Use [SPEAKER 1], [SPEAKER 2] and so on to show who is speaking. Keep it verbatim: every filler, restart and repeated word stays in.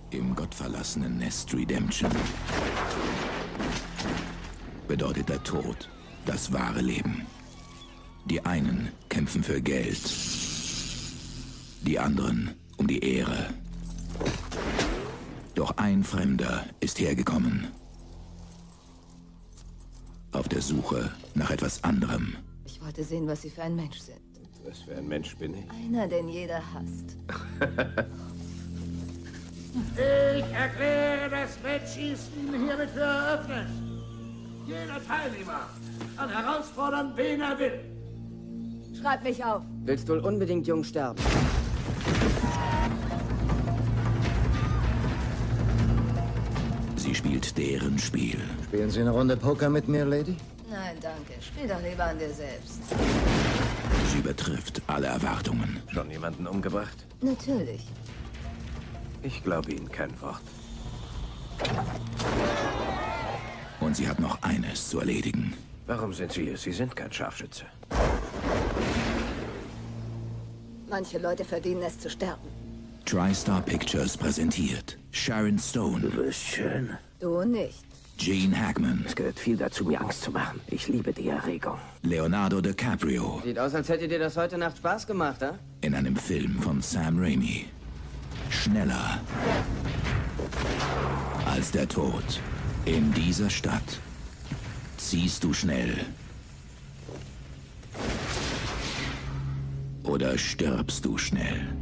[SPEAKER 1] Im gottverlassenen Nest Redemption bedeutet der Tod das wahre Leben. Die einen kämpfen für Geld, die anderen um die Ehre. Doch ein Fremder ist hergekommen. Auf der Suche nach etwas anderem.
[SPEAKER 2] Ich wollte sehen, was Sie für ein Mensch sind.
[SPEAKER 3] Was für ein Mensch bin ich?
[SPEAKER 2] Einer, den jeder hasst.
[SPEAKER 4] Ich erkläre das Wettschießen hiermit für eröffnet. Jeder Teilnehmer kann herausfordern, wen er will.
[SPEAKER 2] Schreib mich auf.
[SPEAKER 5] Willst wohl unbedingt jung sterben?
[SPEAKER 1] Sie spielt deren Spiel.
[SPEAKER 6] Spielen Sie eine Runde Poker mit mir, Lady?
[SPEAKER 2] Nein, danke. Spiel doch lieber an dir selbst.
[SPEAKER 1] Sie übertrifft alle Erwartungen.
[SPEAKER 3] Schon jemanden umgebracht?
[SPEAKER 2] Natürlich.
[SPEAKER 3] Ich glaube Ihnen kein Wort.
[SPEAKER 1] Und sie hat noch eines zu erledigen.
[SPEAKER 3] Warum sind Sie hier? Sie sind kein Scharfschütze.
[SPEAKER 2] Manche Leute verdienen es zu sterben.
[SPEAKER 1] TriStar Pictures präsentiert Sharon Stone.
[SPEAKER 3] Du bist schön.
[SPEAKER 2] Du nicht.
[SPEAKER 1] Gene Hackman.
[SPEAKER 3] Es gehört viel dazu, mir Angst zu machen. Ich liebe die Erregung.
[SPEAKER 1] Leonardo DiCaprio.
[SPEAKER 5] Sieht aus, als hätte dir das heute Nacht Spaß gemacht, ha?
[SPEAKER 1] In einem Film von Sam Raimi. Schneller als der Tod. In dieser Stadt ziehst du schnell oder stirbst du schnell.